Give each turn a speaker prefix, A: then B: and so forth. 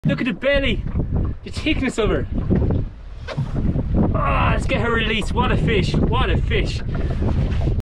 A: Look at the belly, the thickness of her. Ah, let's get her released. What a fish, what a fish.